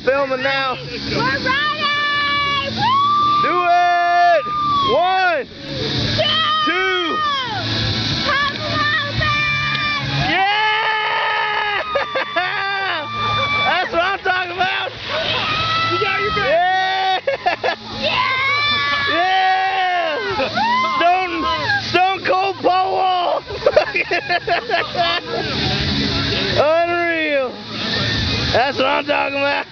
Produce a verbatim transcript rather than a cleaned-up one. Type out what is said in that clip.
filming now. We're riding! Woo! Do it! One, Two! two. Come on, man! Yeah! That's what I'm talking about. You got your back. Yeah! Yeah! Yeah! Stone, Stone Cold Paul Wall. Unreal. That's what I'm talking about.